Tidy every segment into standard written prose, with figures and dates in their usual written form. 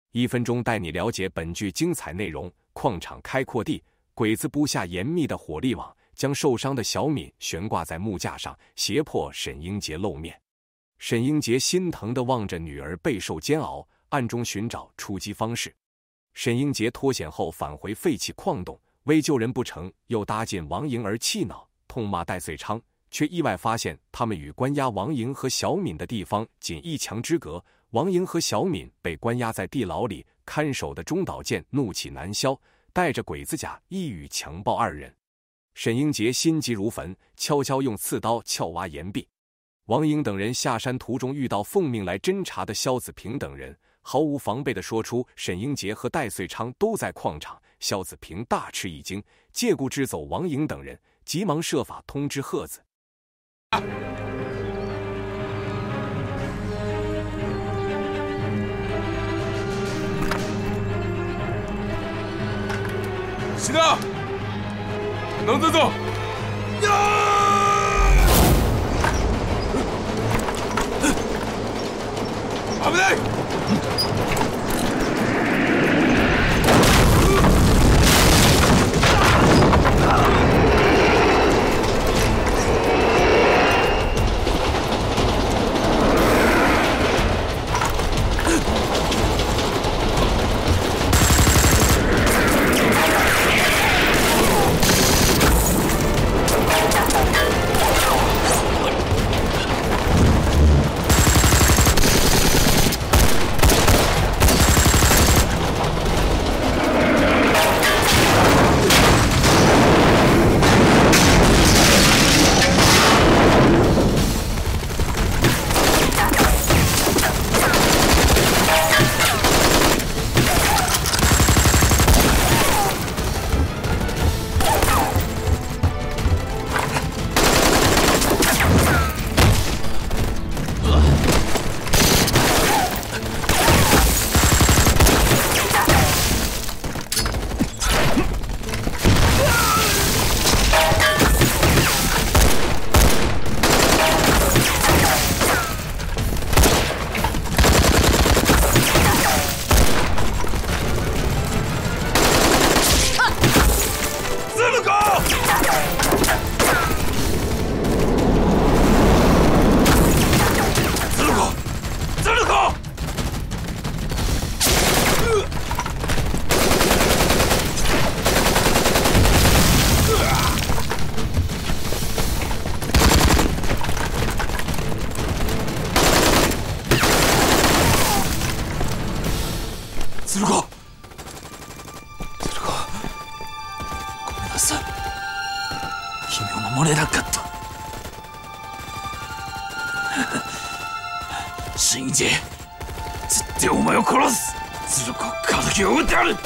1分钟带你了解本剧精彩内容。矿场开阔地，鬼子布下严密的火力网，将受伤的小敏悬挂在木架上，胁迫沈英杰露面。沈英杰心疼地望着女儿备受煎熬，暗中寻找出击方式。沈英杰脱险后返回废弃矿洞，为救人不成，又搭进王莹而气恼，痛骂戴遂昌，却意外发现他们与关押王莹和小敏的地方仅1墙之隔。王莹和小敏被关押在地牢里，看守的中岛健怒气难消，带着鬼子甲一语强暴2人。沈英杰心急如焚，悄悄用刺刀撬挖岩壁。王莹等人下山途中遇到奉命来侦查的萧子平等人，毫无防备地说出沈英杰和戴遂昌都在矿场。萧子平大吃一惊，借故支走王莹等人，急忙设法通知贺子。 是的，能走走。阿不对。鶴子、ごめんなさい。君を守れなかった。信一、絶対お前を殺す。鶴子、敵を撃ってやる。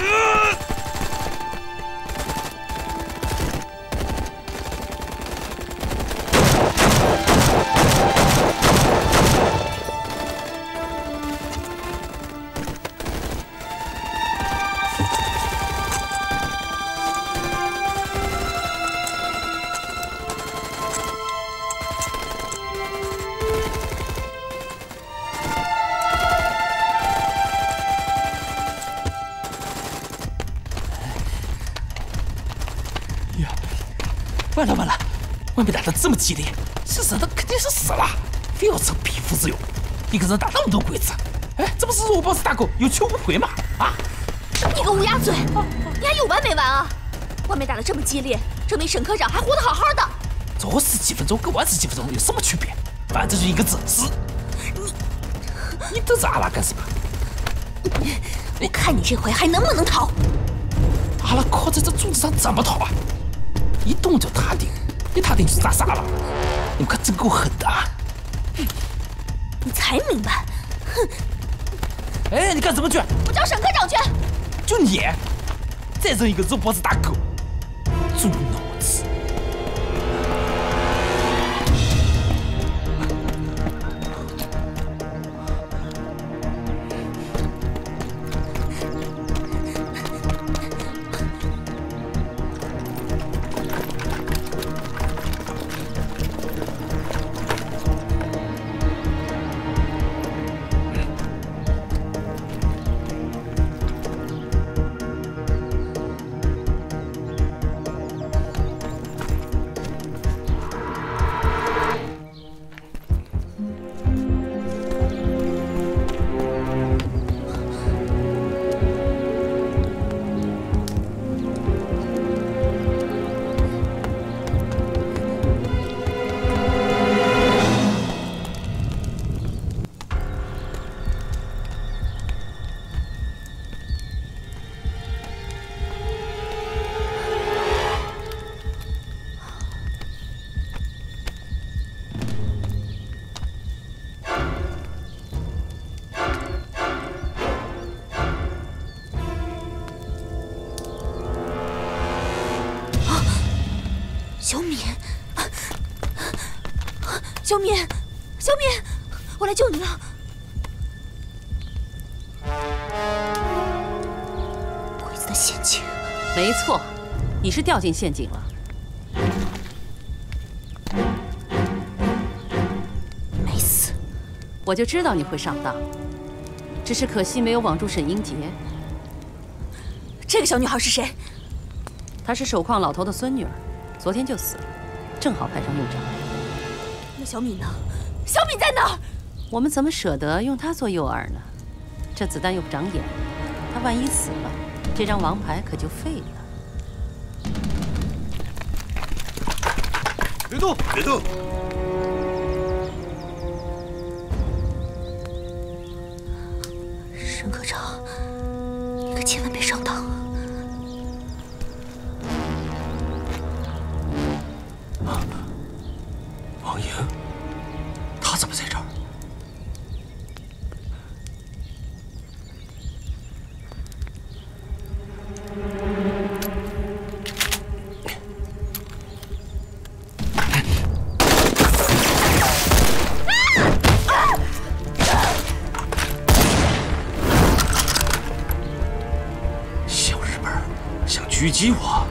完了完了，外面打得这么激烈，是人的肯定是死了，非要逞匹夫之勇，一个人打那么多鬼子，哎，这不是弱爆死大狗有求无回吗？啊！ 你个乌鸦嘴，你还有完没完啊？外面打得这么激烈，证明沈科长还活得好好的。 早死几分钟跟晚死几分钟有什么区别？反正就一个字，死。你瞪着阿拉干什么？ 我看你这回还能不能逃？ 阿拉靠在这柱子上怎么逃啊？一动就踏定，一踏定就砸傻了。你们可真够狠的啊！ 你才明白，哼！ 哎，你干什么去？ 我找沈科长去。 就你，再扔一个肉包子大狗，猪脑子！ 敏，小敏，小敏，我来救你了。鬼子的陷阱。 没错，你是掉进陷阱了。 没死。 我就知道你会上当，只是可惜没有网住沈英杰。 这个小女孩是谁？ 她是手矿老头的孙女儿，昨天就死了，正好派上用场。 那小敏呢？小敏在哪儿？ 我们怎么舍得用她做诱饵呢？这子弹又不长眼，她万一死了，这张王牌可就废了。 别动！别动！ 沈科长，你可千万别上当！ 王莹，她怎么在这儿？小日本想狙击我。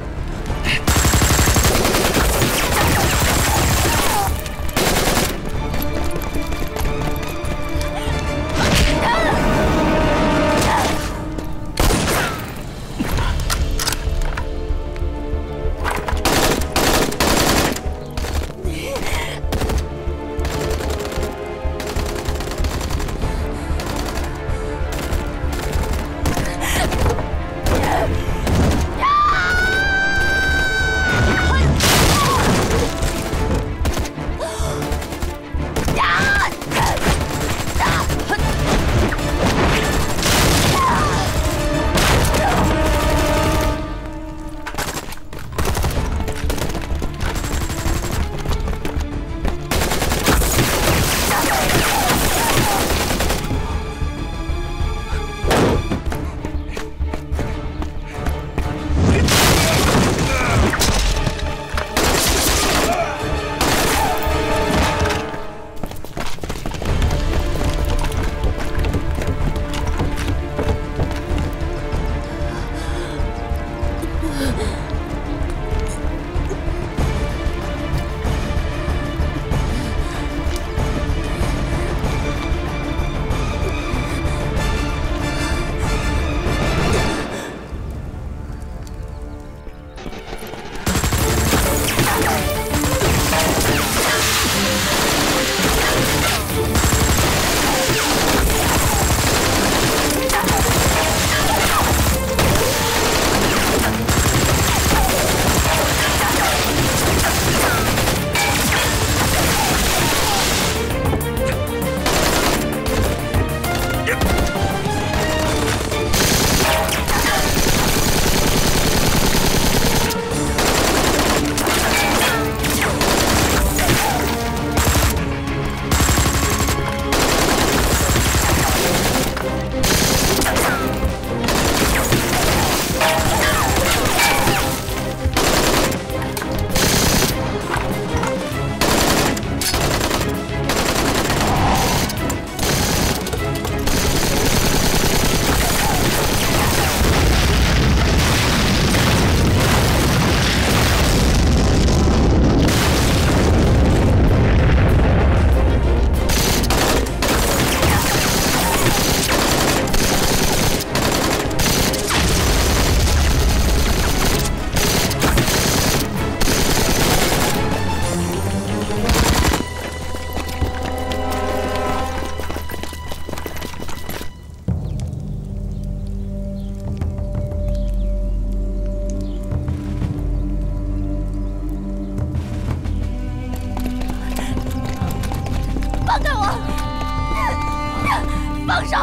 放手！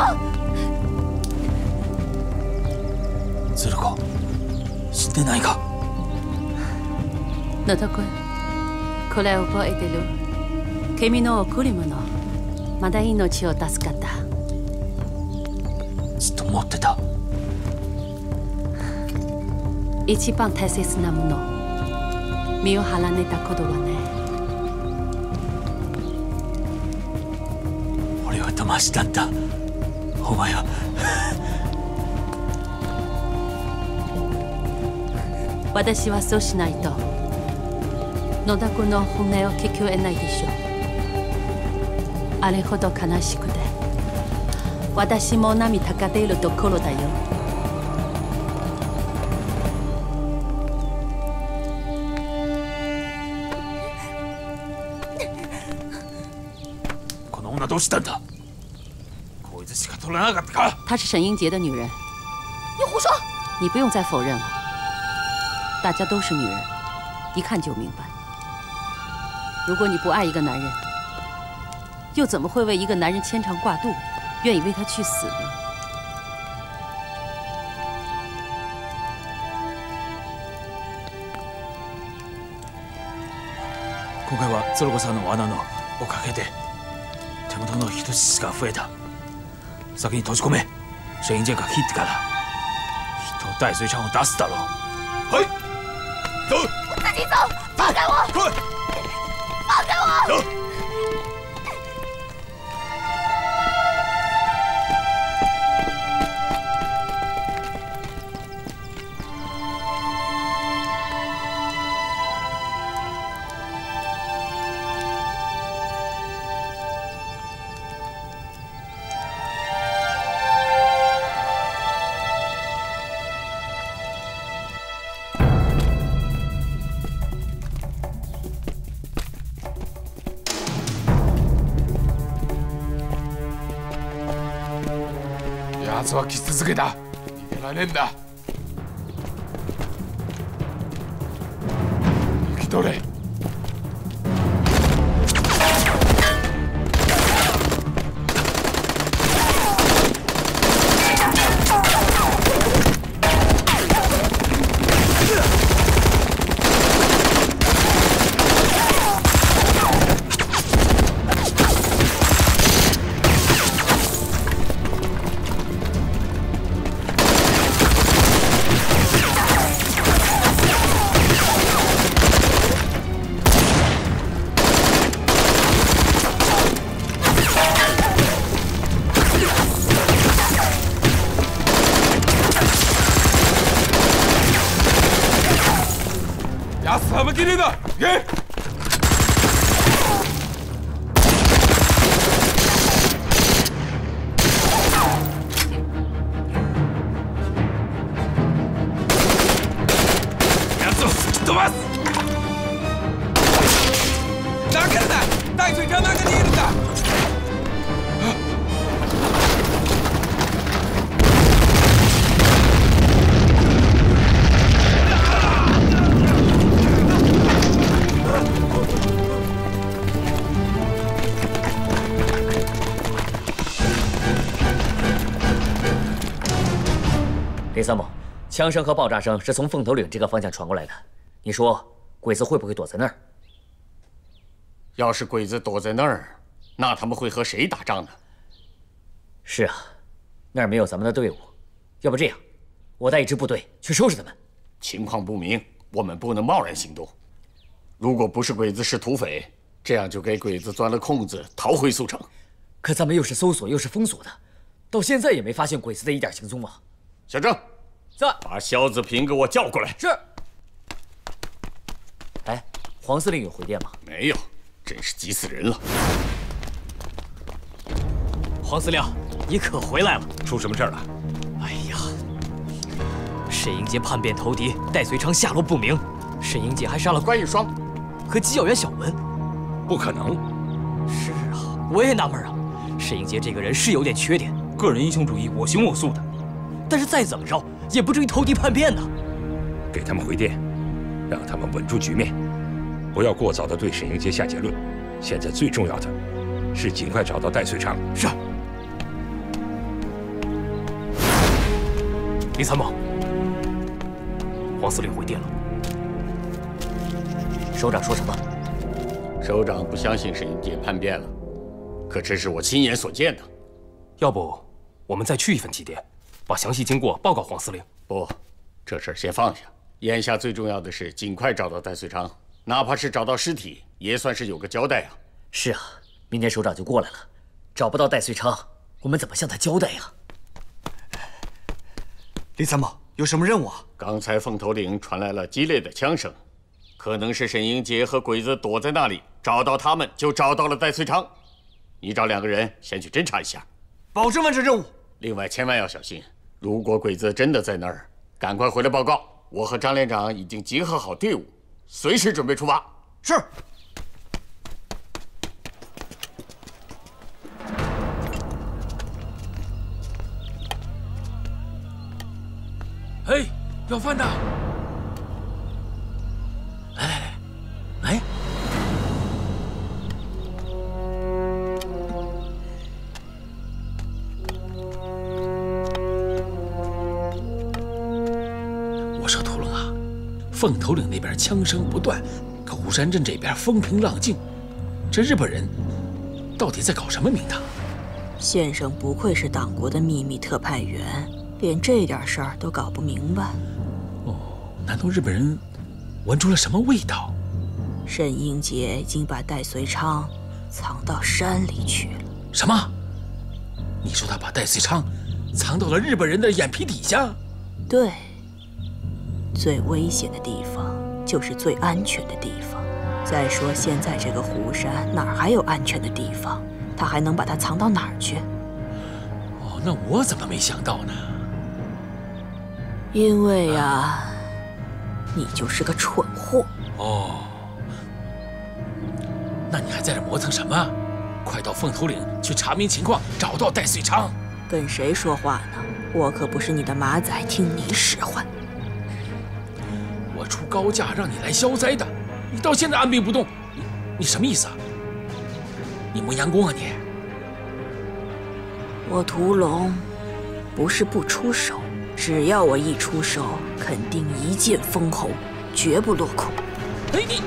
鶴子、知ってないか？ のどくん、これ覚えてる？君の贈り物、まだ命を助かった。 ずっと持ってた。 一番大切なもの。 身を張らねたことはね。 俺は騙したんだ。お前は。 私はそうしないと野田君の本音を聞き得ないでしょう。あれほど悲しくて私も涙が出るところだよ。 この女どうしたんだ？こいつしか取らなかったか？ 她是沈英杰的女人。 你胡说！ 你不用再否认了，大家都是女人，一看就明白。如果你不爱一个男人，又怎么会为一个男人牵肠挂肚，愿意为他去死呢？ 今回はゾロ子さんの罠のおかげで手元の人質が増えた。先に閉じ込め、沈英杰が切ってから人戴水枪を出すだろう。 はい。走。 我自己走，放开我！ 快， 放开我！ 走。 奴は来続けた。逃げられんだ。引き取れ。奴は負けねえだ。行け。 奴を突き飛ばす。だからだ。大水が中にいるんだ。 林三猛，枪声和爆炸声是从凤头岭这个方向传过来的。你说鬼子会不会躲在那儿？ 要是鬼子躲在那儿，那他们会和谁打仗呢？ 是啊，那儿没有咱们的队伍。要不这样，我带一支部队去收拾他们。 情况不明，我们不能贸然行动。如果不是鬼子是土匪，这样就给鬼子钻了空子，逃回苏城。 可咱们又是搜索又是封锁的，到现在也没发现鬼子的一点行踪啊！ 小郑， 在。 把萧子平给我叫过来。 是。哎，黄司令有回电吗？ 没有，真是急死人了。 黄司令，你可回来了？ 出什么事儿了？ 哎呀，沈英杰叛变投敌，戴随昌下落不明。沈英杰还杀了关玉霜和机要员小文。 不可能。 是啊，我也纳闷啊。沈英杰这个人是有点缺点， 个人英雄主义，我行我素的。 但是再怎么着，也不至于投敌叛变呢。 给他们回电，让他们稳住局面，不要过早的对沈英杰下结论。现在最重要的是尽快找到戴遂昌。 是。林参谋，黄司令回电了。 首长说什么？ 首长不相信沈英杰叛变了，可这是我亲眼所见的。 要不我们再去一份急电，把详细经过报告黄司令。 不，这事儿先放下。眼下最重要的是尽快找到戴遂昌， 哪怕是找到尸体，也算是有个交代啊。 是啊，明天首长就过来了，找不到戴遂昌，我们怎么向他交代呀？ 李参谋，有什么任务啊？ 刚才凤头岭传来了激烈的枪声，可能是沈英杰和鬼子躲在那里，找到他们就找到了戴遂昌。你找2个人先去侦查一下， 保证完成任务。 另外千万要小心，如果鬼子真的在那儿，赶快回来报告。我和张连长已经集合好队伍，随时准备出发。 是。 哎，要饭的！来！我说屠龙啊，凤头岭那边枪声不断，可虎山镇这边风平浪静，这日本人到底在搞什么名堂？ 先生不愧是党国的秘密特派员。连这点事儿都搞不明白。 哦，难道日本人闻出了什么味道？ 沈英杰已经把戴遂昌藏到山里去了。 什么？你说他把戴遂昌藏到了日本人的眼皮底下？ 对，最危险的地方就是最安全的地方。再说现在这个湖山哪儿还有安全的地方？他还能把它藏到哪儿去？ 哦，那我怎么没想到呢？ 因为呀，你就是个蠢货。 哦，那你还在这磨蹭什么？快到凤头岭去查明情况，找到戴遂昌。 跟谁说话呢？我可不是你的马仔，听你使唤。 我出高价让你来消灾的，你到现在按兵不动，你什么意思啊？你磨洋工啊你？ 我屠龙不是不出手。只要我一出手，肯定一剑封喉，绝不落空。 哎，你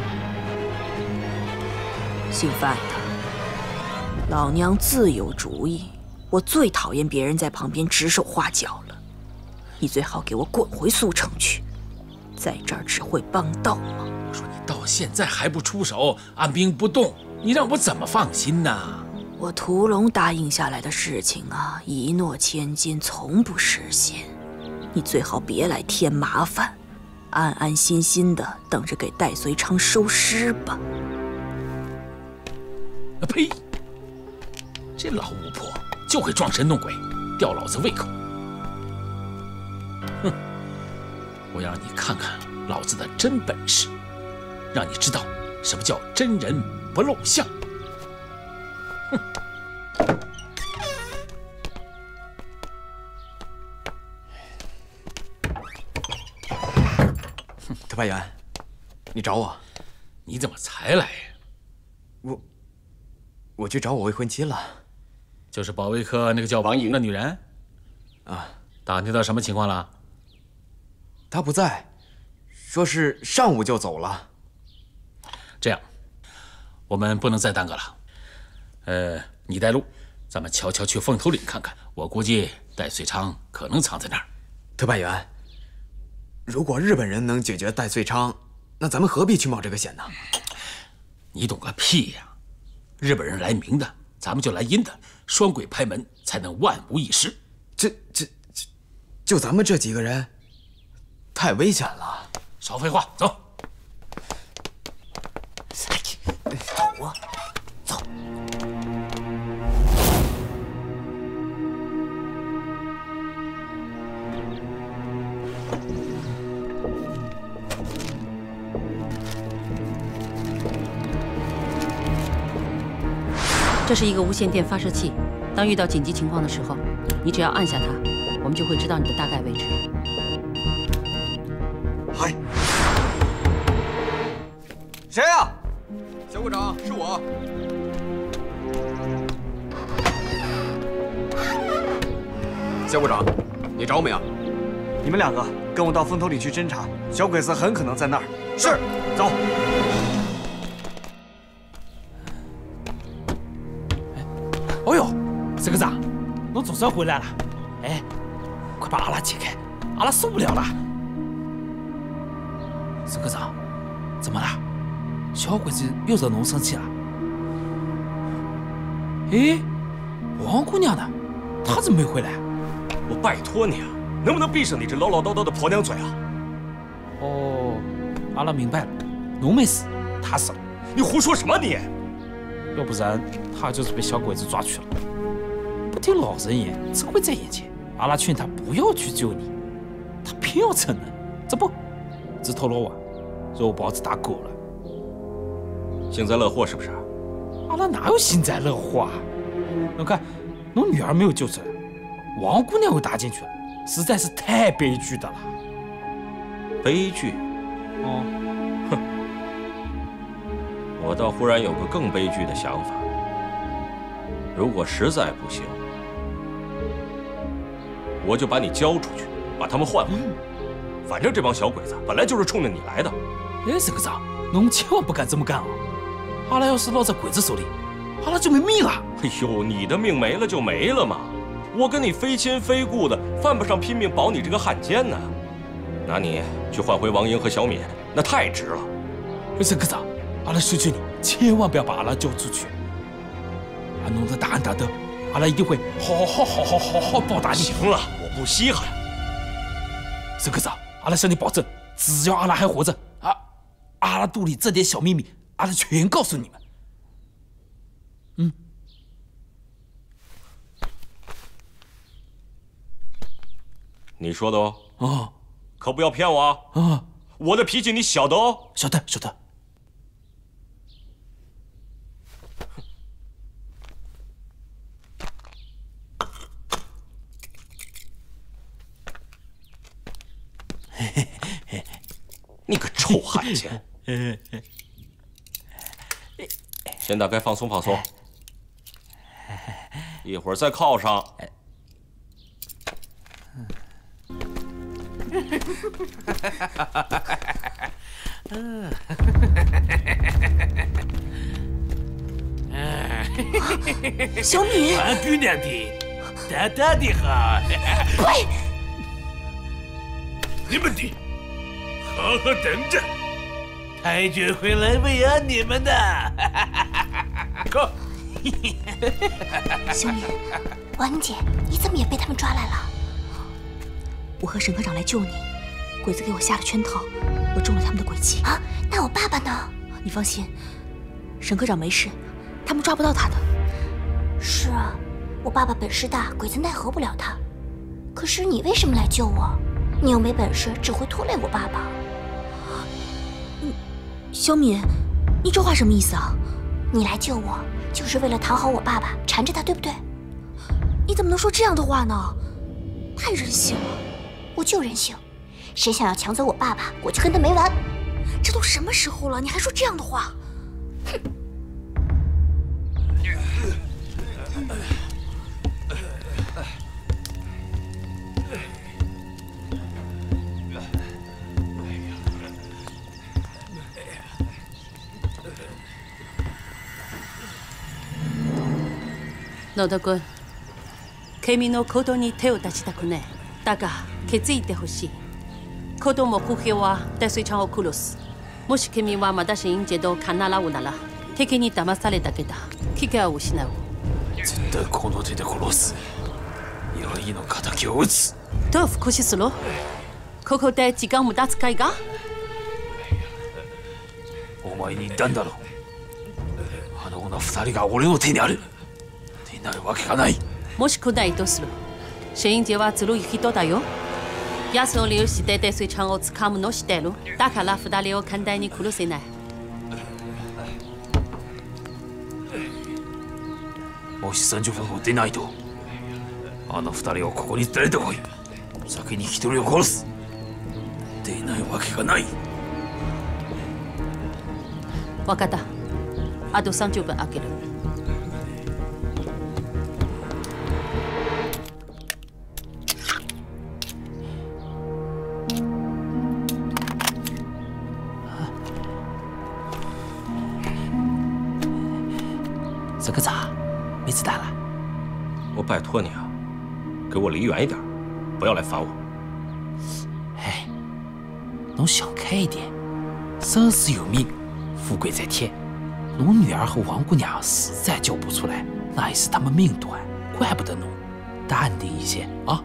姓范的，老娘自有主意。我最讨厌别人在旁边指手画脚了。你最好给我滚回苏城去，在这儿只会帮倒忙。 我说你到现在还不出手，按兵不动，你让我怎么放心呢？ 我屠龙答应下来的事情啊，一诺千金，从不实现。你最好别来添麻烦，安安心心的等着给戴遂昌收尸吧。 呸！这老巫婆就会装神弄鬼，吊老子胃口。哼！我要让你看看老子的真本事，让你知道什么叫真人不露相。哼！ 特派员，你找我？ 你怎么才来呀？ 我去找我未婚妻了， 就是保卫科那个叫王莹的女人。 啊， 打听到什么情况了？ 她不在，说是上午就走了。 这样，我们不能再耽搁了。你带路，咱们悄悄去凤头岭看看。我估计戴遂昌可能藏在那儿。 特派员，如果日本人能解决戴遂昌，那咱们何必去冒这个险呢？ 你懂个屁呀！日本人来明的，咱们就来阴的，双鬼拍门才能万无一失。 就咱们这几个人，太危险了。 少废话，走。 走啊，走。 这是一个无线电发射器，当遇到紧急情况的时候，你只要按下它，我们就会知道你的大概位置。 嗨，谁呀？小股长，是我。小股长，你找我们呀？ 你们2个跟我到风头里去侦查，小鬼子很可能在那儿。 是， 走。 哦呦，这个长，侬总算回来了。哎，快把阿拉解开，阿拉受不了了。这个长，怎么了？ 小鬼子又惹侬生气了？哎，王姑娘呢？她怎么没回来？ 我拜托你啊，能不能闭上你这唠唠叨叨的婆娘嘴啊？ 哦，阿拉明白了，侬没死，她死了。 你胡说什么你？ 要不然她就是被小鬼子抓去了。不听老人言，吃亏在眼前。阿拉劝她不要去救你，她偏要逞能。这不，自投罗网，肉包子打狗了。 幸灾乐祸是不是？ 阿拉哪有幸灾乐祸啊？侬看，侬女儿没有救出来，王姑娘又打进去了，实在是太悲剧的了。 悲剧？ 哦， 哼，我倒忽然有个更悲剧的想法。如果实在不行，我就把你交出去，把他们换回来。反正这帮小鬼子本来就是冲着你来的。 哎，沈科长，侬千万不敢这么干啊！阿拉要是落在鬼子手里，阿拉就没命了。 哎呦，你的命没了就没了嘛！我跟你非亲非故的，犯不上拼命保你这个汉奸呢。拿你去换回王英和小敏，那太值了。 沈科长，阿拉求求你，千万不要把阿拉交出去。阿侬的大恩大德，阿拉一定会好报答你。 行了，我不稀罕。 沈科长，阿拉向你保证，只要阿拉还活着，阿拉肚里这点小秘密，阿拉全告诉你们。 你说的哦。 哦， 可不要骗我啊！ 啊， 我的脾气你晓得哦。 晓得，晓得。 你个臭汉奸！现在该放松放松，一会儿再铐上。 小敏， 王姑娘的，大大的好。 喂， 你们的，好好等着，太君会来喂养你们的。go。 小敏，王英姐，你怎么也被他们抓来了？我和沈科长来救你，鬼子给我下了圈套，我中了他们的诡计啊！那我爸爸呢？你放心，沈科长没事，他们抓不到他的。 是啊，我爸爸本事大，鬼子奈何不了他。可是你为什么来救我？你又没本事，只会拖累我爸爸。 小敏，你这话什么意思啊？ 你来救我，就是为了讨好我爸爸，缠着他，对不对？ 你怎么能说这样的话呢？太任性了！ 我就任性，谁想要抢走我爸爸，我就跟他没完。 这都什么时候了，你还说这样的话？哼！ 野田君、君の行動に手を出したくない。だが気づいてほしい。子供不平は戴水昌を殺す。もし君はまだ新英とカナラをなら、敵に騙されたけだ。機会を失う。 絶対この手で殺す。槍の敵を撃つ。 どう復讐する？ここで時間無駄遣いが？ お前に言ったんだろう。あの女二人が俺の手にある。手になるわけがない。 もし来ないとする。新英はずるい人だよ。安を利用して戴水昌を掴むのしてる。だから二人を簡単に殺せない。 もし30分後出ないと、あの二人をここに連れてこい。先に一人を殺す。出ないわけがない。 分かった。あと30分空ける。 沈科长，没子弹了。 我拜托你啊，给我离远一点，不要来烦我。 哎，侬想开一点，生死有命， 富贵在天，侬女儿和王姑娘实在救不出来，那也是他们命短，怪不得侬。淡定一些啊！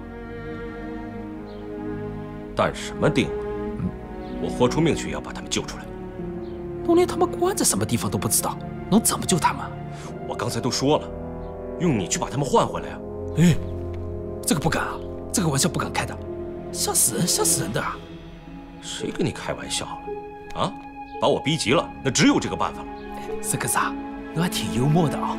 淡什么定？我豁出命去也要把他们救出来。 侬连他们关在什么地方都不知道，侬怎么救他们？ 我刚才都说了，用你去把他们换回来啊！ 哎，这个不敢啊，这个玩笑不敢开的，吓死人，吓死人的啊！ 谁跟你开玩笑了？啊，把我逼急了，那只有这个办法了。 这个啥，侬还挺幽默的啊！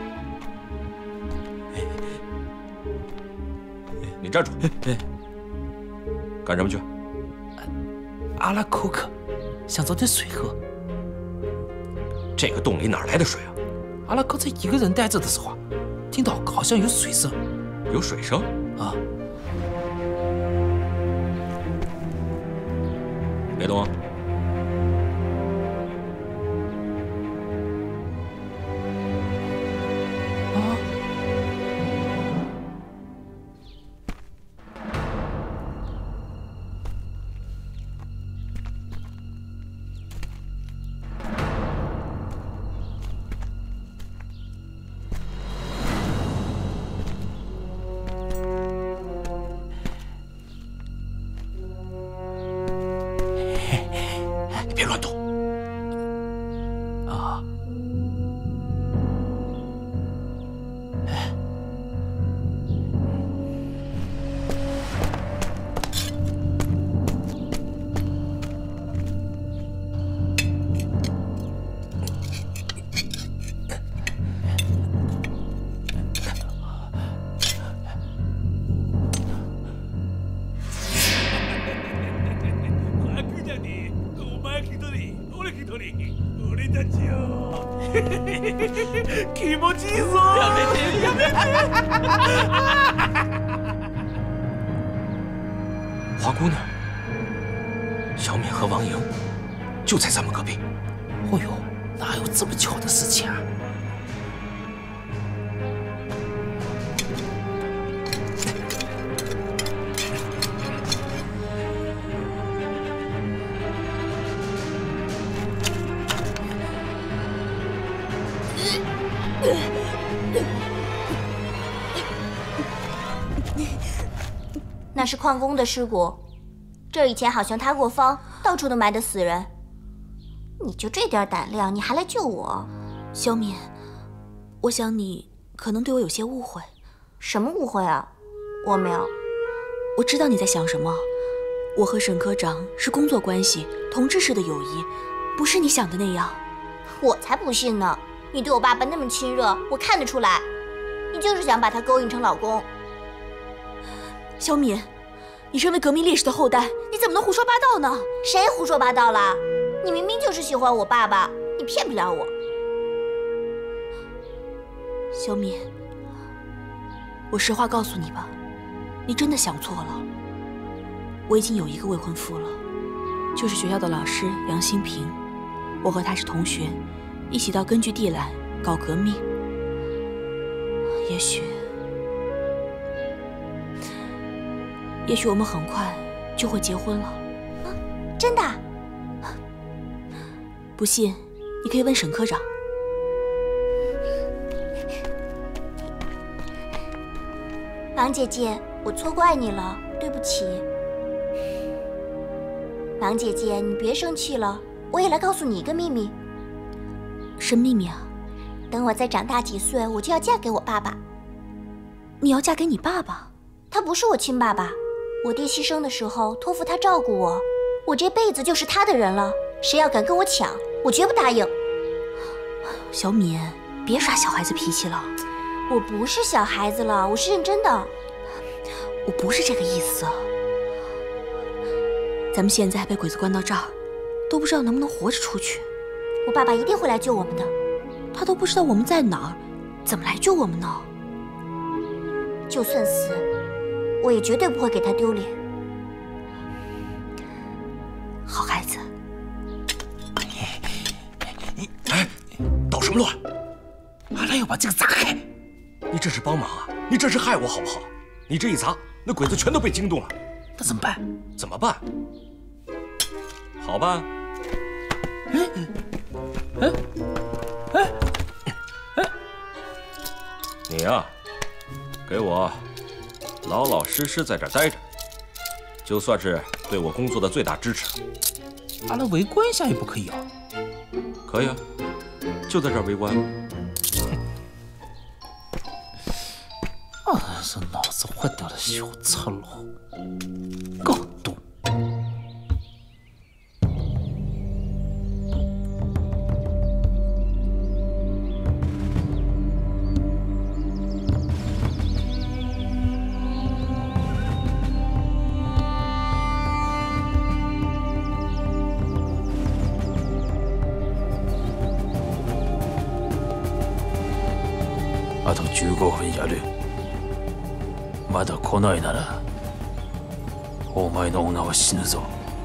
你站住！干什么去？ 阿拉口渴，想找点水喝。 这个洞里哪来的水啊？ 阿拉刚才一个人待着的时候，听到好像有水声。 有水声？ 啊！ 别动啊！ 别乱动！啊！ 気持ちいいぞ！ やめてやめて！ 花姑娘、小敏和王莹就在咱们隔壁。 哦呦，哪有这么巧的事情啊？ 那是矿工的尸骨，这儿以前好像塌过方，到处都埋得死人。你就这点胆量，你还来救我？ 小敏，我想你可能对我有些误会。 什么误会啊？我没有。 我知道你在想什么。我和沈科长是工作关系，同志式的友谊，不是你想的那样。 我才不信呢！你对我爸爸那么亲热，我看得出来。你就是想把他勾引成老公。 小敏，你身为革命烈士的后代，你怎么能胡说八道呢？ 谁胡说八道了？你明明就是喜欢我爸爸，你骗不了我。 小敏，我实话告诉你吧，你真的想错了。我已经有一个未婚夫了，就是学校的老师杨新平。我和他是同学，一起到根据地来搞革命。也许我们很快就会结婚了。 啊，真的？ 不信，你可以问沈科长。 王姐姐，我错怪你了，对不起。王姐姐，你别生气了，我也来告诉你一个秘密。 什么秘密啊？ 等我再长大几岁，我就要嫁给我爸爸。 你要嫁给你爸爸？ 他不是我亲爸爸，我爹牺牲的时候托付他照顾我，我这辈子就是他的人了。谁要敢跟我抢，我绝不答应。 小敏，别耍小孩子脾气了。 我不是小孩子了，我是认真的。 我不是这个意思。咱们现在被鬼子关到这儿，都不知道能不能活着出去。 我爸爸一定会来救我们的。 他都不知道我们在哪儿，怎么来救我们呢？ 就算死，我也绝对不会给他丢脸。 好孩子。 哎，捣什么乱？ 阿兰要把这个砸开。 你这是帮忙啊？你这是害我好不好？你这一砸，那鬼子全都被惊动了。 那怎么办？ 怎么办？好办。 你呀，给我老老实实在这待着，就算是对我工作的最大支持。 阿拉围观一下也不可以啊？ 可以啊，就在这儿围观。 是脑子坏掉的小赤佬，搞多。あと15分やる。まだ来ないならお前の女は死ぬぞ。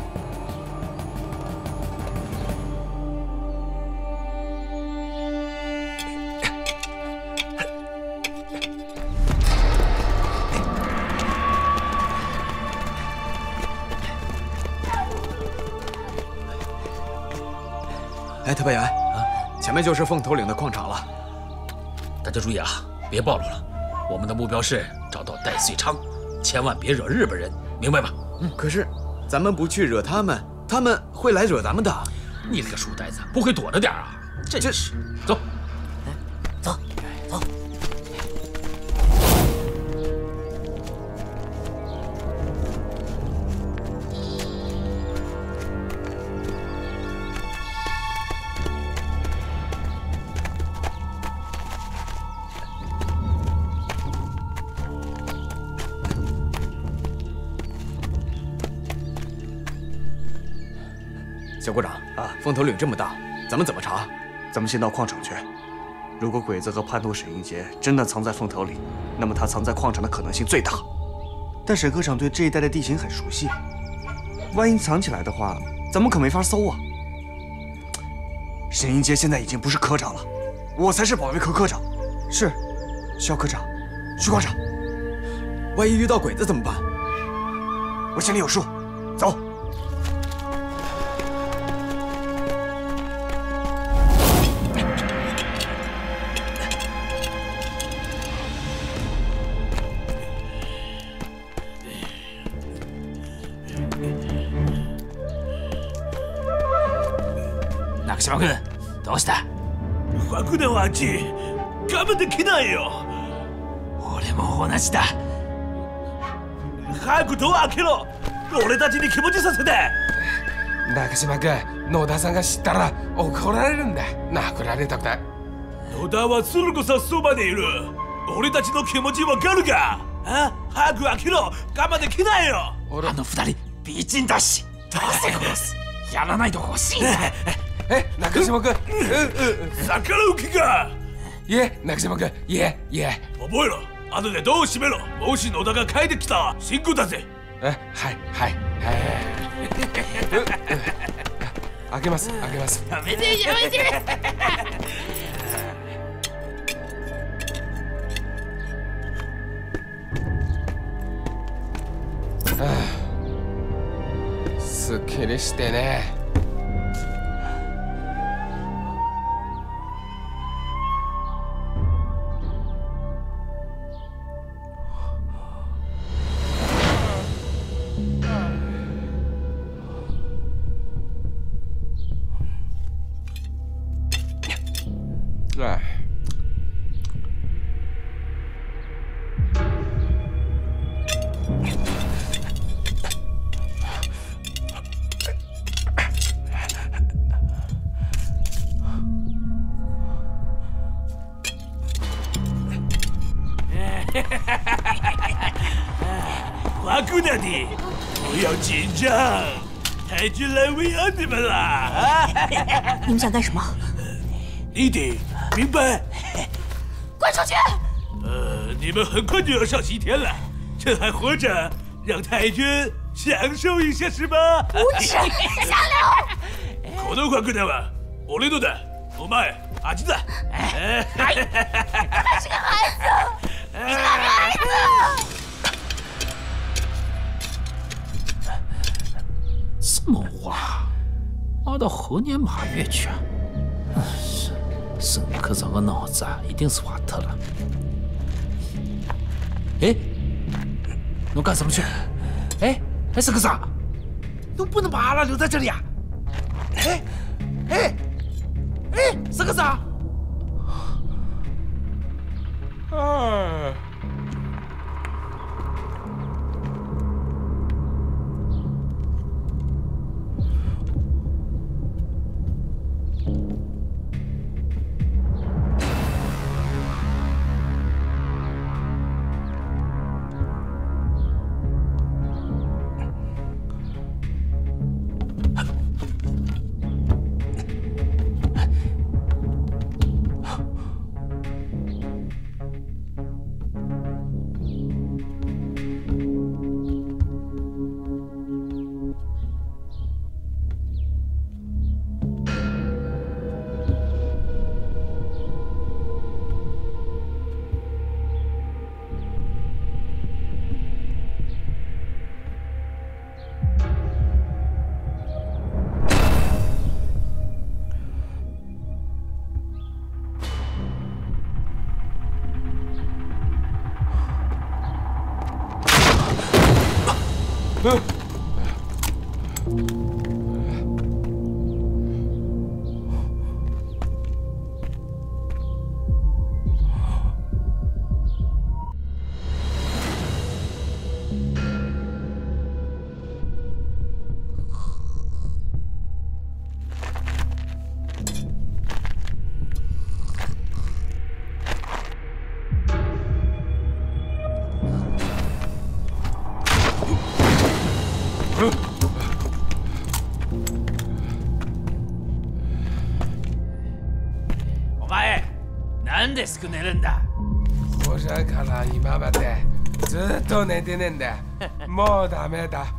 哎，特派员，前面就是凤头岭的矿场了。 大家注意啊，别暴露了。我们的目标是找到戴穗昌，千万别惹日本人，明白吗？ 可是咱们不去惹他们，他们会来惹咱们的。 你这个书呆子，不会躲着点啊？真是，走， 走。 小股长啊，凤头岭这么大，咱们怎么查？ 咱们先到矿场去。如果鬼子和叛徒沈英杰真的藏在凤头里，那么他藏在矿场的可能性最大。但沈科长对这一带的地形很熟悉，万一藏起来的话，咱们可没法搜啊。沈英杰现在已经不是科长了，我才是保卫科科长。是，肖科长，徐矿长。 万一遇到鬼子怎么办？ 我心里有数，走。 中島君、どうした？ 爆弾はあっち。我慢できないよ。 俺も同じだ。 早くドア開けろ。俺たちに気持ちさせて。 中島君、野田さんが知ったら怒られるんだ。殴られたくない。 野田は鶴子さんそばにいる。俺たちの気持ちわかるか？早く開けろ。我慢できないよ。 あの二人美人だし、どうせ殺す。やらないと欲しいんだ。 中島君、 逆らう気か？ いえ、中島君、いえ。 覚えろ。後でドア閉めろ。もし野田が帰ってきたら辛苦だぜ。 はい。開けます。 やめて。 すっきりしてね。 爆弹的，不要紧张，太君来慰安你们了。 你们想干什么？ 你得明白。 滚出去！ 你们很快就要上西天了，趁还活着，让太君享受一下是吧？ 无耻，下流！ この爆弾は俺のだ。お前、あっちだ。 他是个孩子，是个孩子。 这么滑，熬到猴年马月去啊！ 沈科长的脑子啊，一定是瓦特了。哎，侬干什么去？哎，沈科长，侬不能把阿拉留在这里啊！沈科长。 お前、なんですぐ寝るんだ。 ほじゃから今までずっと寝てねえんだ。もうダメだ。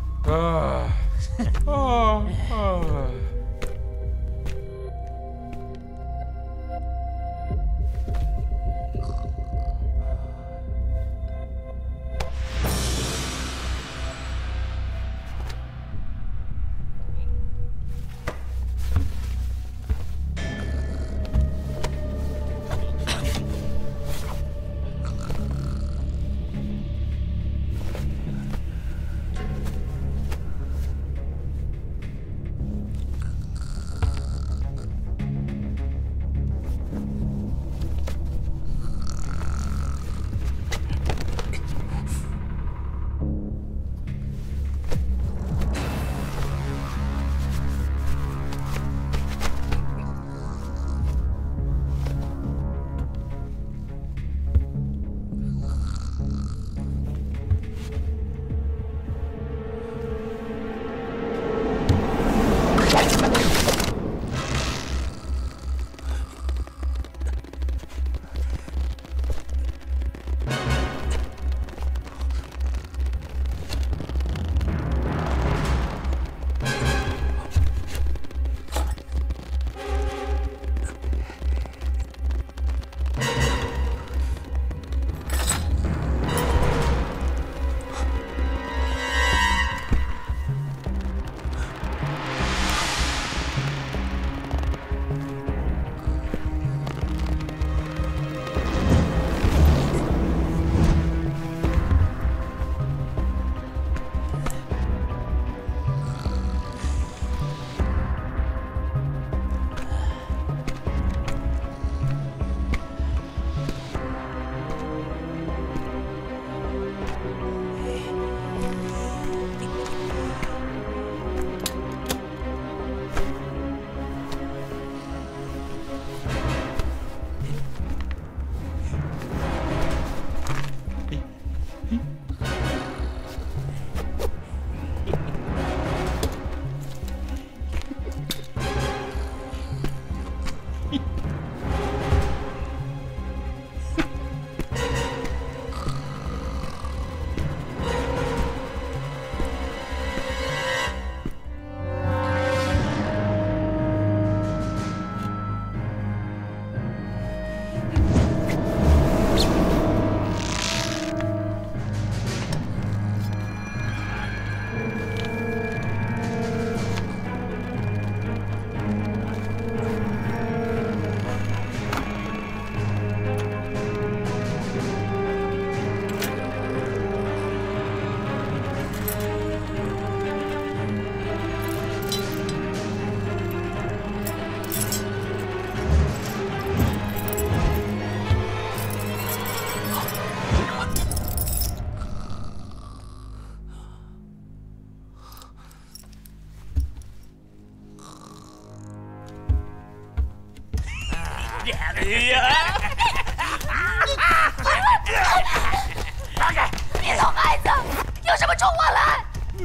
放开！你老孩子，有什么冲我来？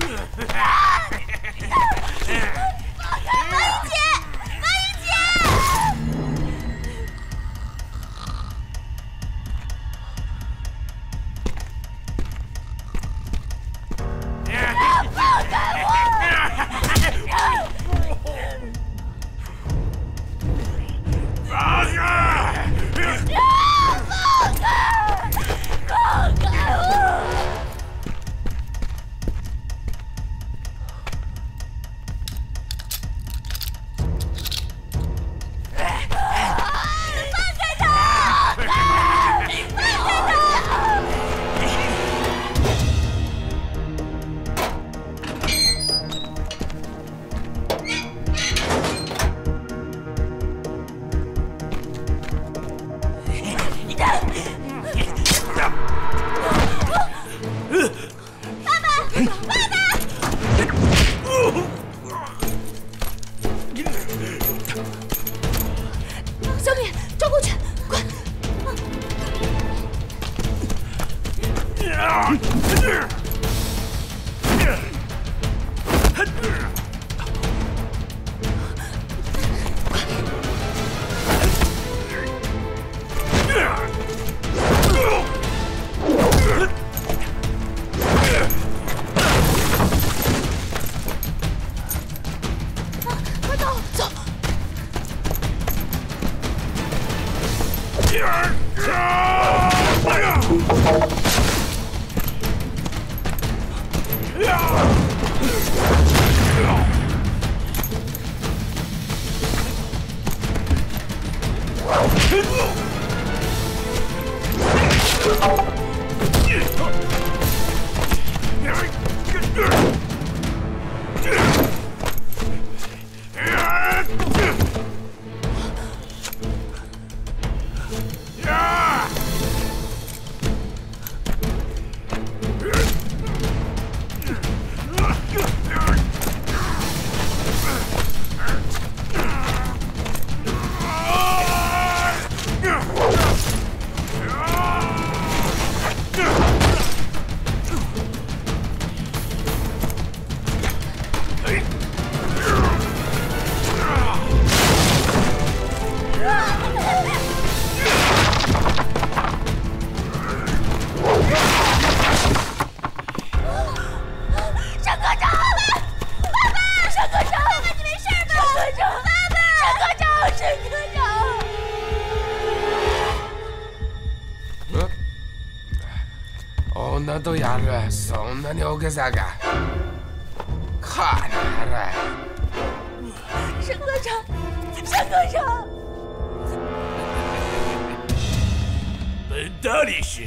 放开！王英姐，王英姐！放开我！放开！放开我！ 女やるそんなに大げさか看来沈科长，沈科长， 本大理石，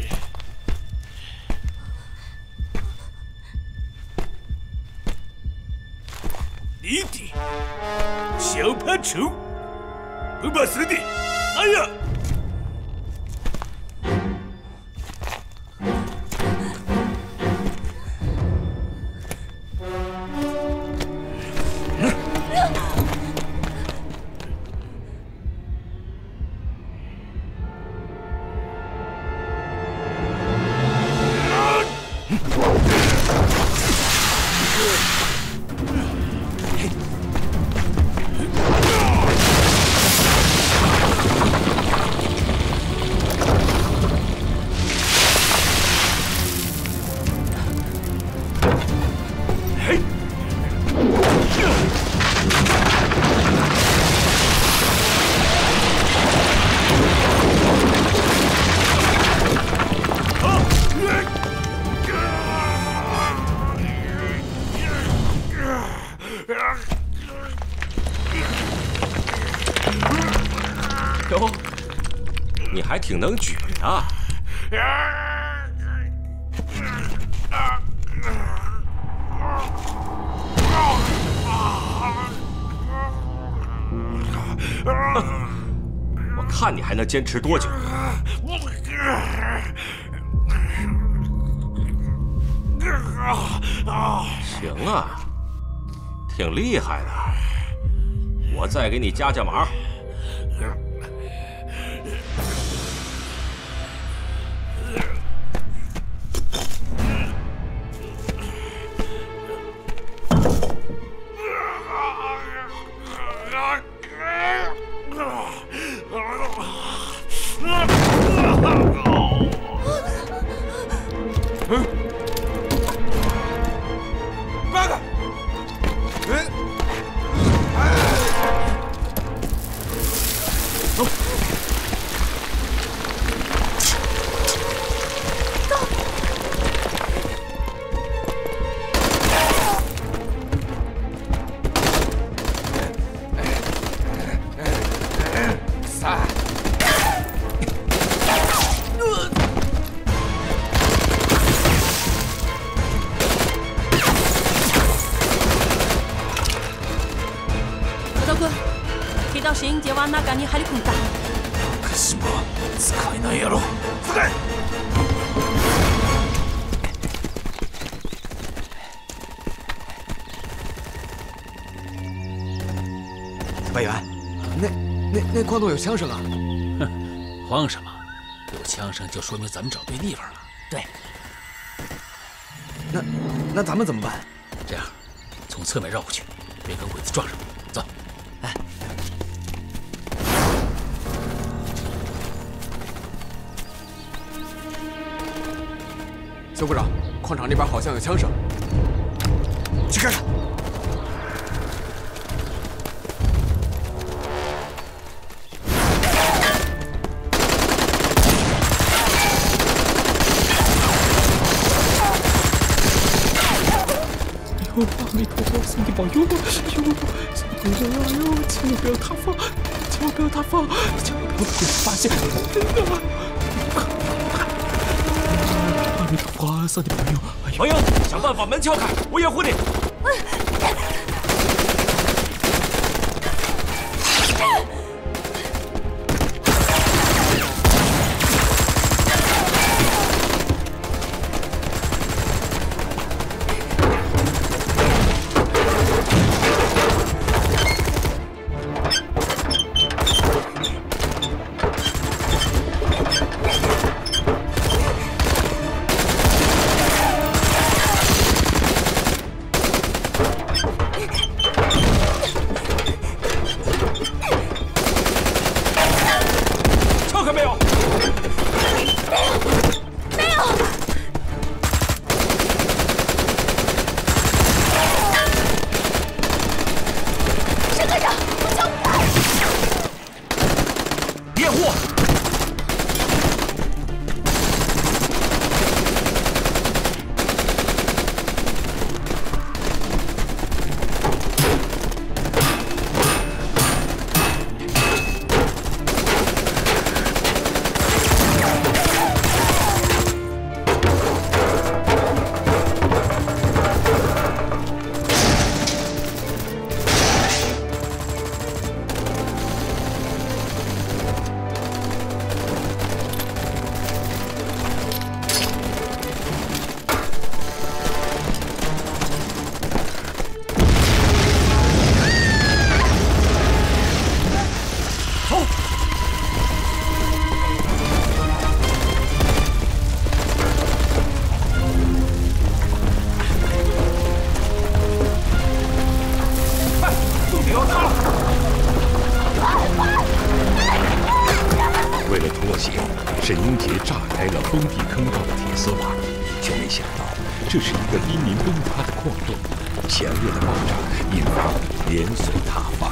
你的小潘厨，不怕死的，哎呀！ 哟，你还挺能举啊！我看你还能坚持多久？行啊，挺厉害的。我再给你加加码。 到神鹰节は中に入り込んだ。 鹿島使えないやろ。使え！ 委员，那矿洞有枪声啊！ 哼，慌什么？有枪声就说明咱们找对地方了。 对。 那咱们怎么办？ 这样，从侧面绕过去，别跟鬼子撞上。走。哎。 肖部长，矿场那边好像有枪声，去看看。 阿弥陀佛，上帝保佑！呦，千万不要塌方，千万不要塌方，千万不要被鬼子发现！真的。阿弥陀佛，上帝保佑！ 王英，想办法门撬开，我掩护你。 沈英杰炸开了封闭坑道的铁丝网，却没想到这是一个濒临崩塌的矿洞，强烈的爆炸引发连锁塌方。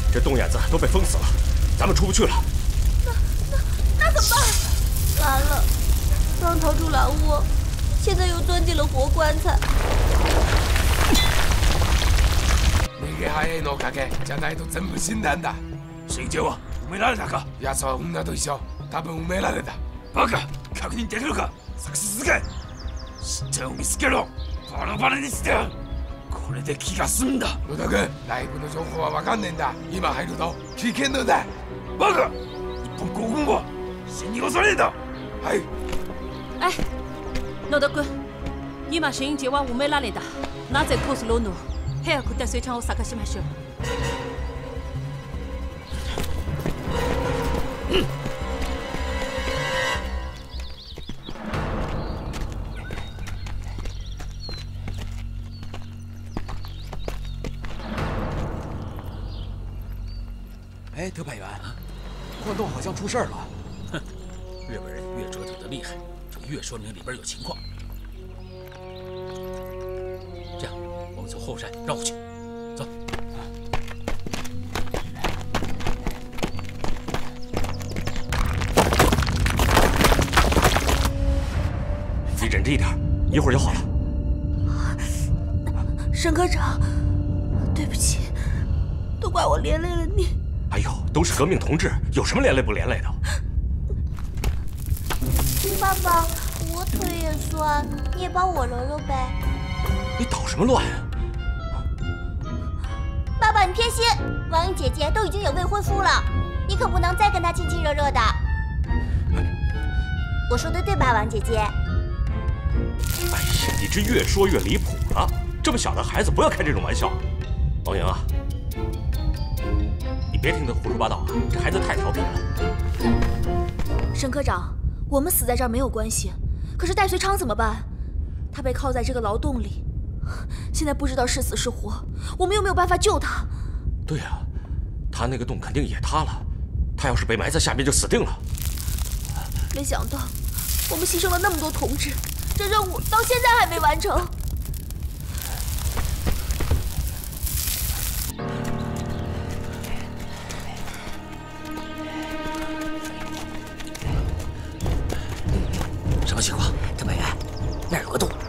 这洞眼子都被封死了，咱们出不去了。 那怎么办？完了，刚逃出狼窝，现在又钻进了活棺材。 逃げ早いのおかげじゃないと全部死んだんだ。 神経は埋められたか？ 奴は女と一緒、多分埋められた。 バカ、確認できるか？探し続け。失点を見つけろ。バラバラにしてやる。これで気が済んだ。 野田君、ライブの情報は分かんねえんだ。今入ると危険なんだ。 バカ！日本国軍は死に恐れだ。 はい。 哎，野田君、今神英杰は埋められた。なぜコースローの早く戴水창を探しましょう。 哎，特派员，矿洞好像出事了。 哼，日本人越折腾的厉害，就越说明里边有情况。这样，我们从后山绕过去，走。 你忍着一点，一会儿就好了。 沈科长，对不起，都怪我连累了你。 哎呦，都是革命同志，有什么连累不连累的？ 爸爸，我腿也酸，你也帮我揉揉呗。 你捣什么乱啊？ 爸爸，你偏心，王英姐姐都已经有未婚夫了，你可不能再跟她亲亲热热的。我说的对吧，王姐姐？ 哎呀，你这越说越离谱了。这么小的孩子不要开这种玩笑。王莹啊，你别听他胡说八道啊，这孩子太调皮了。 沈科长，我们死在这儿没有关系，可是戴随昌怎么办？他被铐在这个牢洞里，现在不知道是死是活，我们又没有办法救他。 对啊，他那个洞肯定也塌了，他要是被埋在下面就死定了。 没想到我们牺牲了那么多同志，这任务到现在还没完成。 什么情况？ 特派员，那儿有个洞。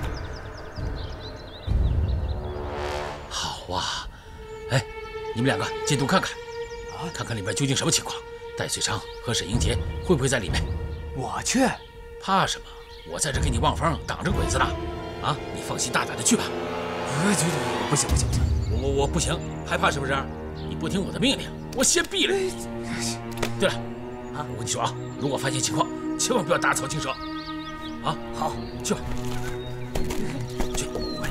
好啊，哎，你们两个进洞看看，看看里面究竟什么情况。戴随昌和沈英杰会不会在里面？ 我去， 怕什么？我在这给你望风，挡着鬼子呢。啊，你放心大胆的去吧。 不行， 我不行，害怕是不是？你不听我的命令，我先毙了你。对了，啊，我跟你说啊，如果发现情况，千万不要打草惊蛇。啊，好，去吧。去，快。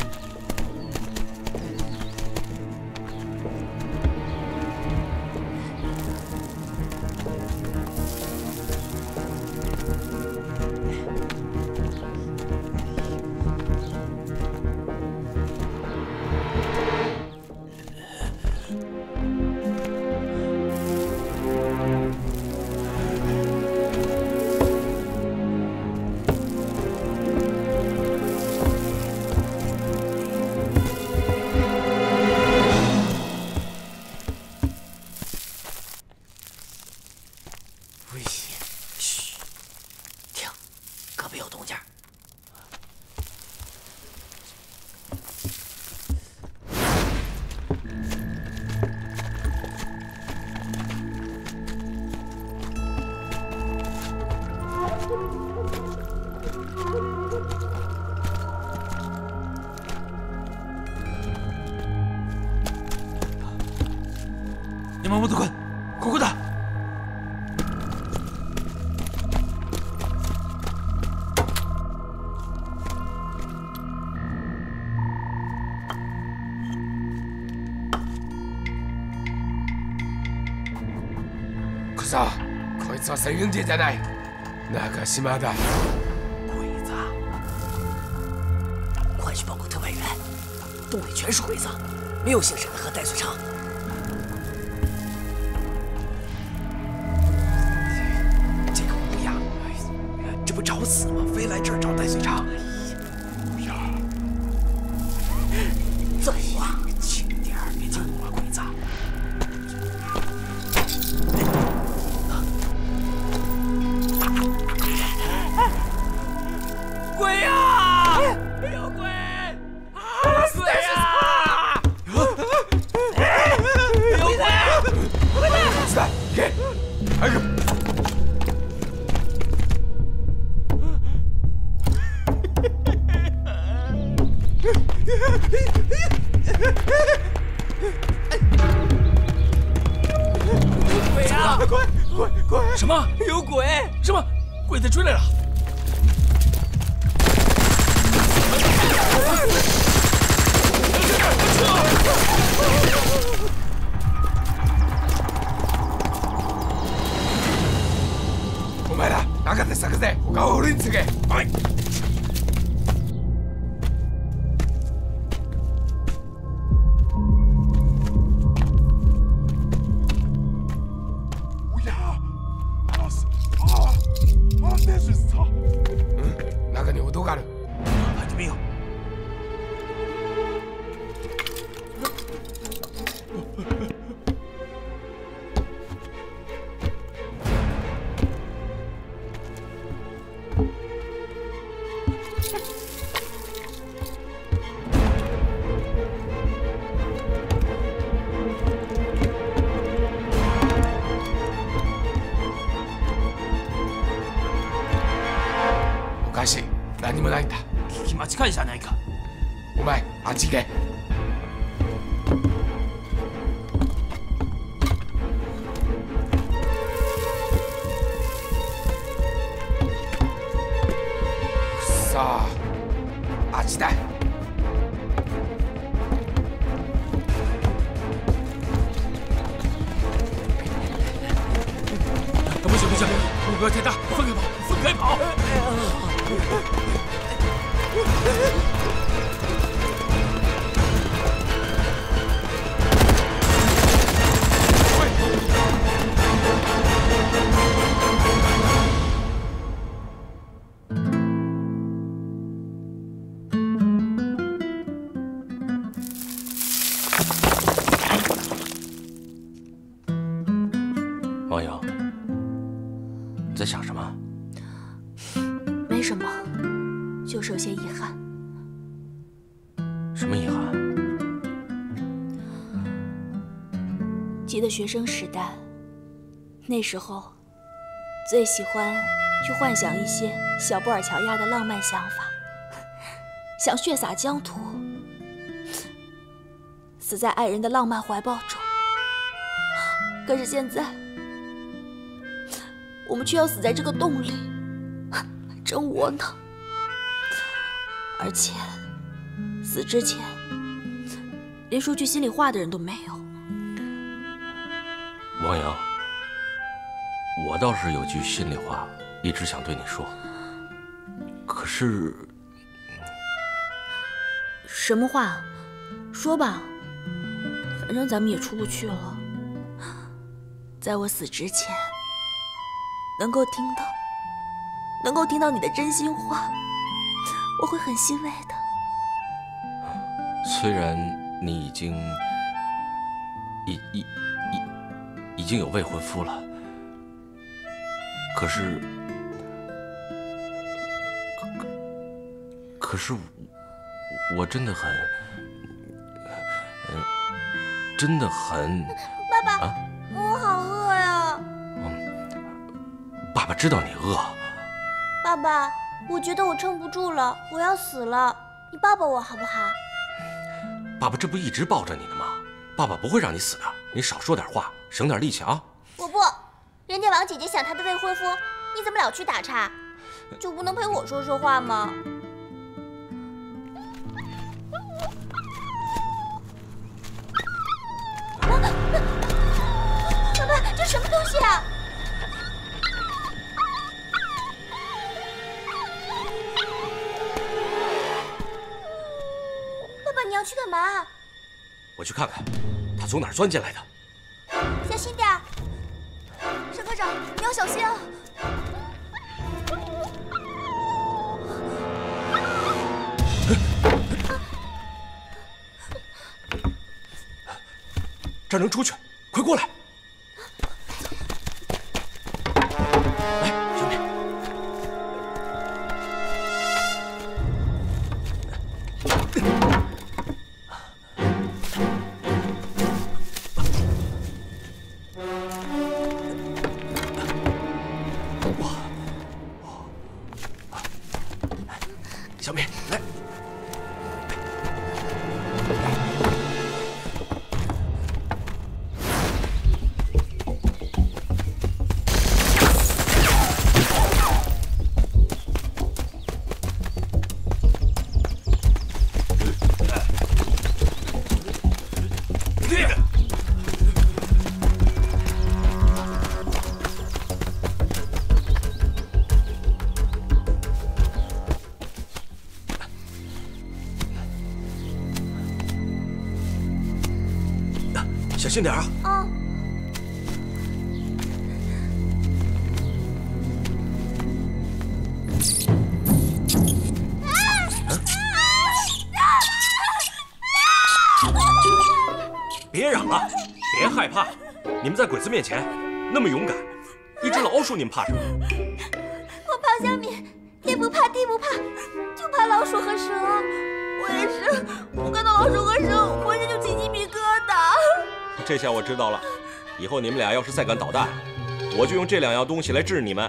山本君、ここだ。 クソ、こいつは仙雲寺じゃない。中島だ。 鬼子，快去报告特派员，洞里全是鬼子，没有姓沈的和戴随昌。这个乌鸦，这不找死吗？非来这儿找戴随昌。走啊，轻点儿，别惊动了鬼子。 鬼啊！ 鬼！什么？ 有鬼！ 什么？鬼子追来了！ お前ら中で探せ。他は俺に告げ。はい。中に音がある。 入ってみよう。 おかしい。何もないんだ。 聞き間違いじゃないか。 お前あっち行け。くそー、あっちだ。 不行不行，目标太大，分开跑，分开跑！ 王莹，你在想什么？ 没什么，就是有些遗憾。 什么遗憾？ 记得学生时代，那时候最喜欢去幻想一些小布尔乔亚的浪漫想法，想血洒疆土，死在爱人的浪漫怀抱中。可是现在，我们却要死在这个洞里，真窝囊。而且，死之前，连说句心里话的人都没有。 王莹，我倒是有句心里话，一直想对你说。可是， 什么话？说吧，反正咱们也出不去了。在我死之前，能够听到你的真心话，我会很欣慰的。 虽然你已经有未婚夫了，可是我真的很， 爸爸，我好饿呀。 爸爸知道你饿。 爸爸，我觉得我撑不住了，我要死了，你抱抱我好不好？ 爸爸这不一直抱着你呢吗？爸爸不会让你死的，你少说点话，省点力气啊。 我不，人家王姐姐想她的未婚夫，你怎么老去打岔？就不能陪我说说话吗？爸爸，这什么东西啊？爸爸，你要去干嘛？ 我去看看，他从哪儿钻进来的。 小心点儿！沈科长，你要小心啊！ 这儿能出去，快过来！来，小美。小美，来。 小心点啊！ 啊。 别嚷了，别害怕，你们在鬼子面前那么勇敢，一只老鼠你们怕什么？ 我怕小敏，天不怕地不怕，就怕老鼠和蛇。我也是，我看到老鼠和蛇，浑身就起鸡皮疙瘩。 这下我知道了，以后你们俩要是再敢捣蛋，我就用这2样东西来治你们。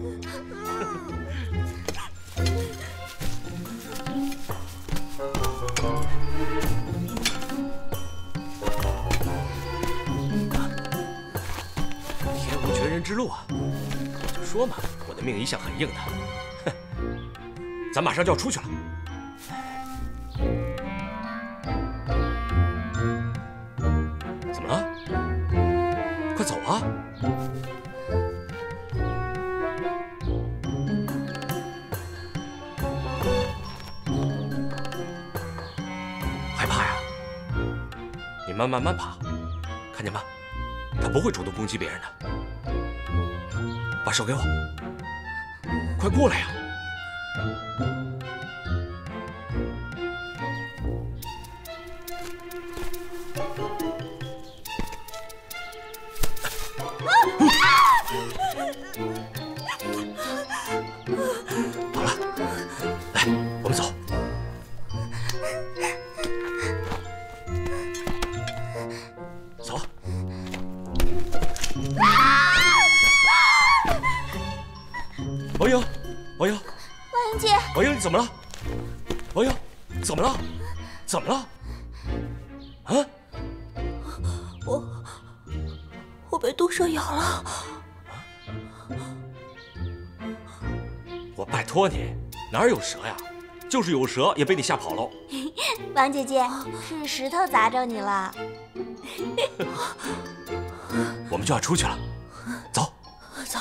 天无绝人之路啊！我就说嘛，我的命一向很硬的。哼，咱马上就要出去了。怎么了？快走啊！害怕呀？你慢慢爬，看见吗？他不会主动攻击别人的。把手给我，快过来呀！好了，来，我们走。走。王英，王英， 王英姐， 王英，你怎么了？王英，怎么了？怎么了？啊？ 我被毒蛇咬了。 我拜托你，哪有蛇呀？就是有蛇也被你吓跑喽。 王姐姐，是石头砸着你了。 我们就要出去了，走。 走。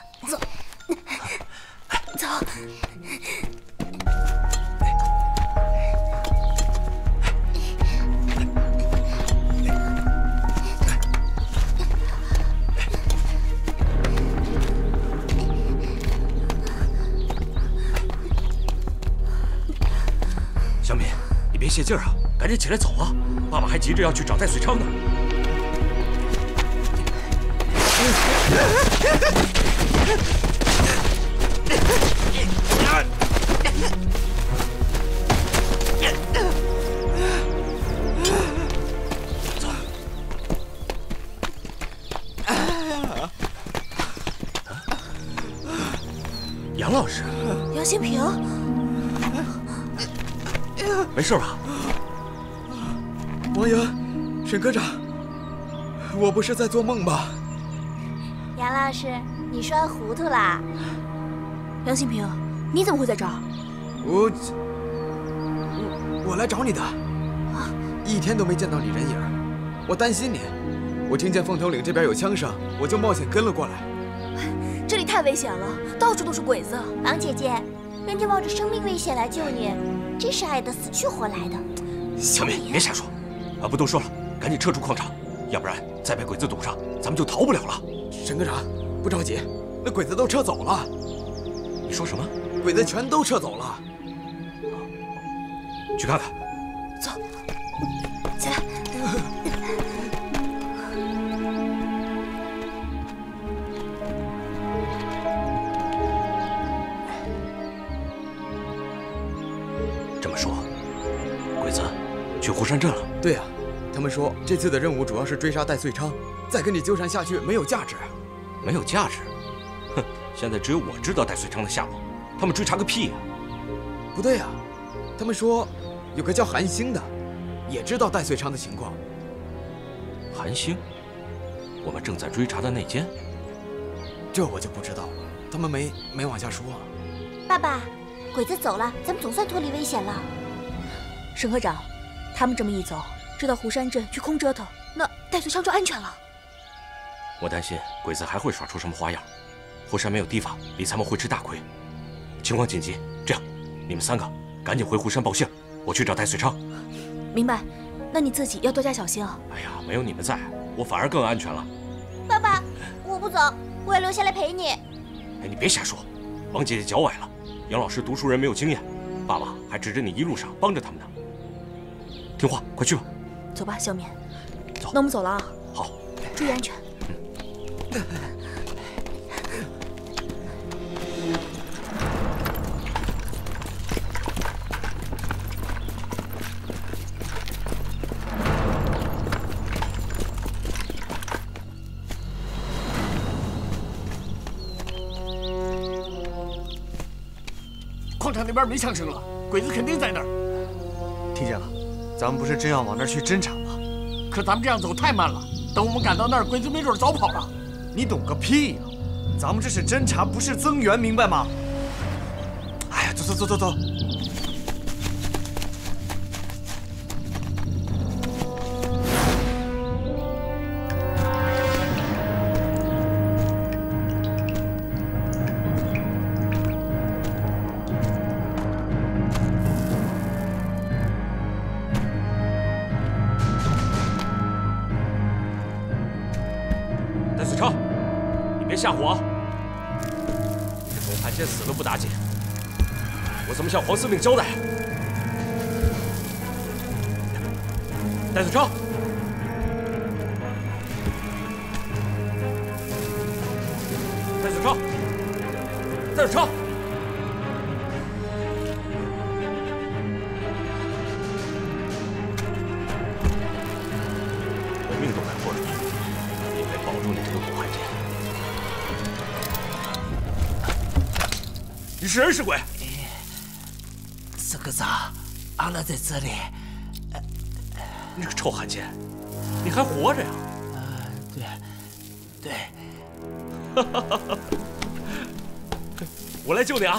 小敏，你别泄劲儿啊，赶紧起来走啊！爸爸还急着要去找戴遂昌呢。走。杨老师， 杨新平， 没事吧？ 王莹，沈科长，我不是在做梦吧？ 杨老师，你说糊涂啦？ 杨新平，你怎么会在这儿？ 我来找你的，一天都没见到你人影，我担心你。我听见凤头岭这边有枪声，我就冒险跟了过来。 这里太危险了，到处都是鬼子。 王姐姐，人家冒着生命危险来救你，真是爱得死去活来的。 小敏，别瞎说，不多说了，赶紧撤出矿场，要不然再被鬼子堵上，咱们就逃不了了。 沈科长，不着急，那鬼子都撤走了。 你说什么？ 鬼子全都撤走了。 去看看。 走，起来。 这么说，鬼子去湖山镇了？ 对呀，他们说这次的任务主要是追杀戴遂昌，再跟你纠缠下去没有价值。 没有价值？哼！现在只有我知道戴遂昌的下落，他们追查个屁呀！ 不对呀，他们说有个叫韩星的，也知道戴遂昌的情况。 韩星？我们正在追查的那间？ 这我就不知道了，他们没往下说。 爸爸，鬼子走了，咱们总算脱离危险了。 沈科长，他们这么一走，知道湖山镇去空折腾，那戴遂昌就安全了。 我担心鬼子还会耍出什么花样，湖山没有提防，李参谋会吃大亏。情况紧急，这样，你们3个赶紧回湖山报信，我去找戴遂昌。 明白，那你自己要多加小心啊。 哎呀，没有你们在， 我反而更安全了。 爸爸，我不走，我要留下来陪你。 哎，你别瞎说，王姐姐脚崴了，杨老师读书人没有经验，爸爸还指着你一路上帮着他们呢。听话，快去吧。 走吧，小敏。走，那我们走了啊。 好， 注意安全。 矿场那边没枪声了，鬼子肯定在那儿。 听见了，咱们不是真要往那儿去侦查吗？ 可咱们这样走太慢了，等我们赶到那儿，鬼子没准早跑了。 你懂个屁呀！咱们这是侦查，不是增援，明白吗？哎呀，走走走走走。 戴水昌，你别吓唬啊！这狗汉奸死了不打紧，我怎么向黄司令交代？戴水昌，戴水昌，戴水昌，我命都快豁出去了，也得保住你这个狗汉奸。你是人是鬼？ 这个啥？阿拉在这里。 你个臭汉奸，你还活着呀？ 对。 我来救你啊！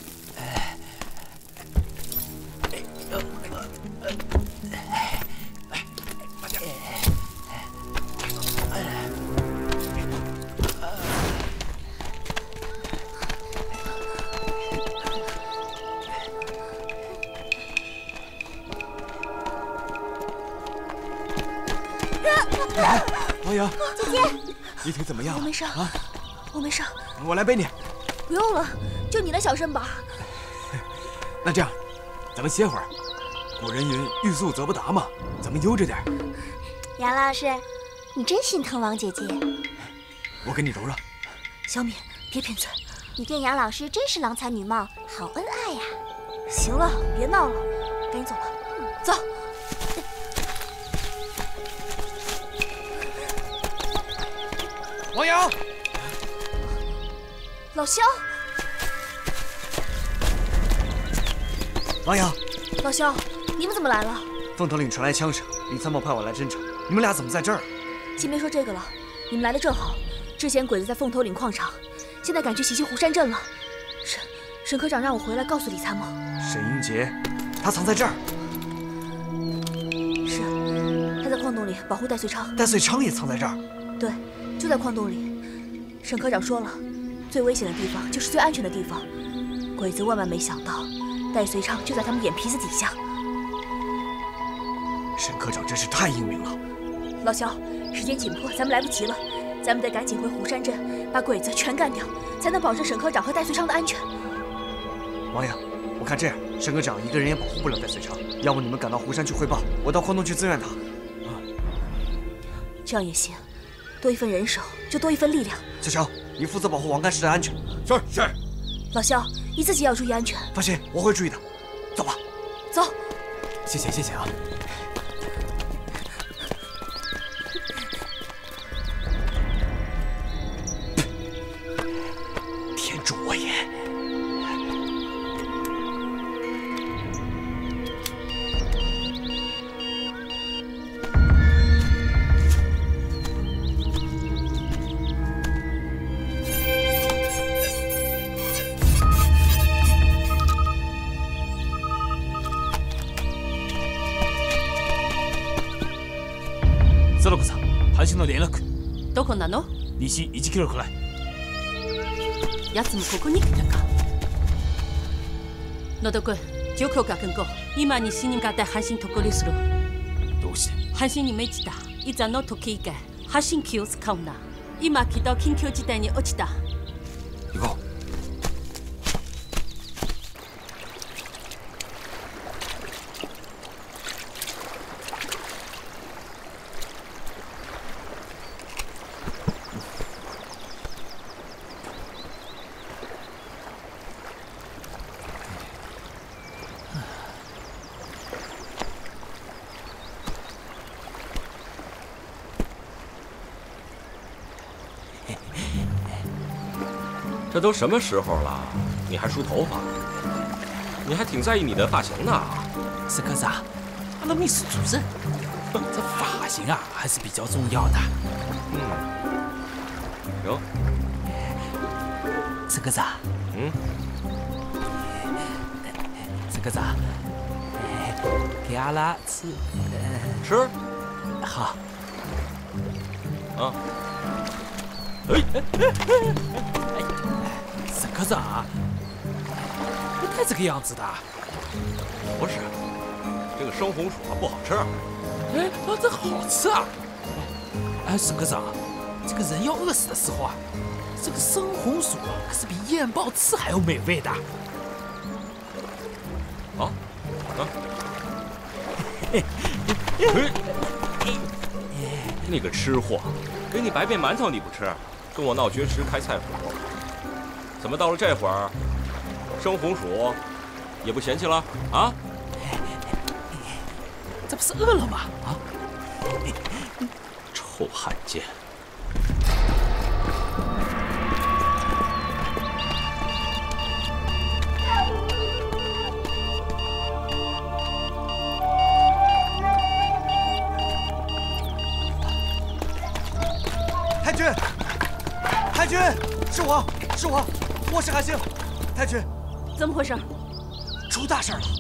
王莹， 姐姐， 你腿怎么样？ 我没事啊，我没事。 我来背你。 不用了，就你的小身板。 那这样，咱们歇会儿。古人云“欲速则不达”嘛，咱们悠着点。 杨老师，你真心疼王姐姐。 我给你揉揉。 小敏，别贫嘴。 你跟杨老师真是郎才女貌，好恩爱呀。 行了，别闹了，赶紧走吧。走。 王阳， 老萧， 王阳， 老萧，你们怎么来了？ 凤头岭传来枪声，李参谋派我来侦查。你们俩怎么在这儿？ 先别说这个了，你们来的正好。之前鬼子在凤头岭矿场，现在赶去袭击湖山镇了。沈科长让我回来告诉李参谋。 沈英杰，他藏在这儿。 是，他在矿洞里保护戴穗昌。 戴穗昌也藏在这儿。 对。就在矿洞里，沈科长说了，最危险的地方就是最安全的地方。鬼子万万没想到，戴穗昌就在他们眼皮子底下。 沈科长真是太英明了。 老萧，时间紧迫，咱们来不及了，咱们得赶紧回湖山镇，把鬼子全干掉，才能保证沈科长和戴穗昌的安全。 王爷，我看这样，沈科长一个人也保护不了戴穗昌，要不你们赶到湖山去汇报，我到矿洞去增援他。 这样也行。多一份人手，就多一份力量。 穗昌，你负责保护王干事的安全。 是。 老萧，你自己要注意安全。 放心，我会注意的。走吧。 走。 谢谢啊。 天助我也！ 園子さん、配信の連絡。 どこなの？ 西1キロくらい。 やつもここに来たか。野田君、状況確認後、今に死に方配信とこりする。 どうして？ 配信に命じた。いざの時以外、 発信機を使うな。今きっと緊急事態に落ちた。 行こう。 这都什么时候了，你还梳头发？你还挺在意你的发型呢。 是个啥？阿拉秘书主任，这发型啊还是比较重要的。 行。 这个啥？这个啥？给阿拉吃。 吃。 好。 啊。 沈科长，不带这个样子的。 不是，这个生红薯不好吃。 哎，这好吃啊！哎，沈科长，这个人要饿死的时候啊，这个生红薯啊，可是比燕鲍翅还要美味的。 啊？那个吃货，给你白面馒头你不吃，跟我闹绝食开菜谱。怎么到了这会儿，生红薯也不嫌弃了啊？ 这不是饿了吗？啊！ 臭汉奸！ 太君，太君，是我，我是韩星。太君， 怎么回事？ 出大事了！